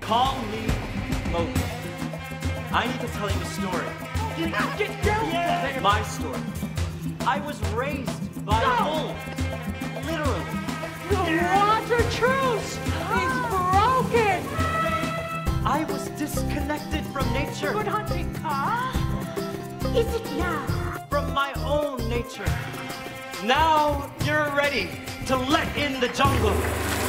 Call me Moses. I need to tell you a story. You have to tell me. My story. I was raised by a bull. Literally. The water truce is broken. I was disconnected from nature. Good hunting. Is it now? From my own nature. Now you're ready to let in the jungle.